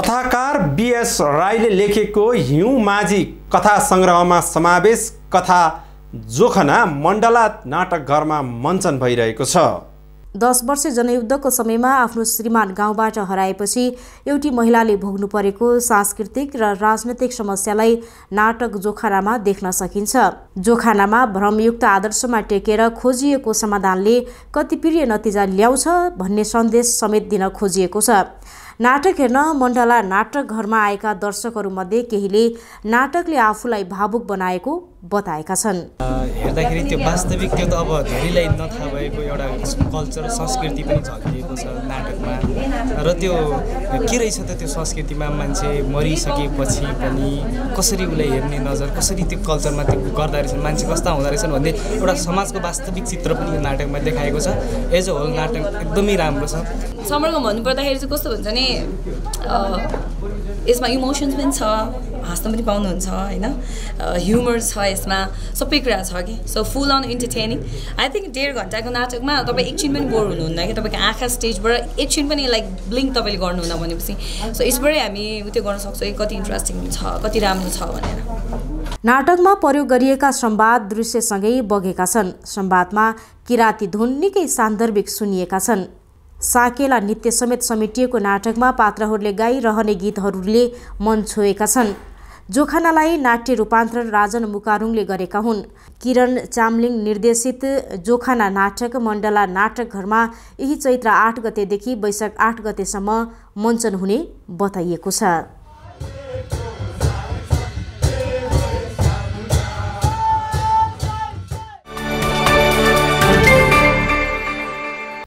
कथाकार बीएस राईले लेखेको हिउँ माझी कथा सङ्ग्रहमा समावेश कथा जोखना मण्डला नाटकघरमा मञ्चन भइरहेको छ। 10 वर्ष जनयुद्धको समयमा आफ्नो श्रीमान गाउँबाट हराएपछि एउटी महिलाले भोग्नु परेको सांस्कृतिक र राजनैतिक समस्यालाई नाटक जोखानामा देख्न सकिन्छ। जोखानामा भ्रमयुक्त आदर्शमा टेकेर खोजिएको समाधानले कति प्रिय नतिजा ल्याउँछ भन्ने सन्देश समेत दिन खोजिएको छ। नाटक हेर्न मण्डला नाटकघरमा आएका दर्शकहरूमध्ये केहीले नाटकले आफूलाई भावुक बनाएको बताएका छन्। हेर्दाखेरि त्यो वास्तविक त्यो त अब धेरैलाई नथाहा भएको एउटा कल्चर संस्कृति पनि झल्किएको छ नाटकमा र त्यो के रहेछ त त्यो संस्कृतिमा मान्छे मरिसकेपछि पनि कसरी उसलाई हेर्ने नजर कसरी त्यो कल्चरमा त्यो गर्दा रहेछन् मान्छे कस्ता हुँदो रहेछन् भन्ने एउटा समाजको वास्तविक चित्र पनि यो नाटकमा देखाएको छ। एज अ होल नाटक एकदमै राम्रो छ। समग्रमा भन्नुपर्दाखेरि चाहिँ कस्तो हुन्छ भने यसमा इमोसन्स पनि छ, हाँस्न पनि पाउनुहुन्छ होइन, ह्युमर छ, यसमा सबै कुरा छ कि। So full on entertaining. I think 1.5 घन्टाको नाटकमा तपाईँ एकछिन पनि बोर हुनुहुन्न कि। तपाईँको आँखा स्टेजबाट एकछिन पनि लाइक ब्लिङ्क तपाईँले गर्नुहुन्न भनेपछि सो यसबाटै हामी त्यो गर्न सक्छौँ कि कति इन्ट्रेस्टिङ छ, कति राम्रो छ भनेर। नाटकमा प्रयोग गरिएका संवाद दृश्यसँगै बगेका छन्। संवादमा किराती धुन निकै सान्दर्भिक सुनिएका छन्। साकेला नृत्य समेत समेटिएको नाटकमा पात्रहरूले गाइरहने गीतहरूले मन छोएका छन्। जोखानालाई नाट्य रूपान्तरण राजन मुकारुङले गरेका हुन्। किरण चामलिङ निर्देशित जोखाना नाटक मण्डला नाटकघरमा यही चैत्र 8 गतेदेखि वैशाख 8 गतेसम्म मञ्चन हुने बताइएको छ।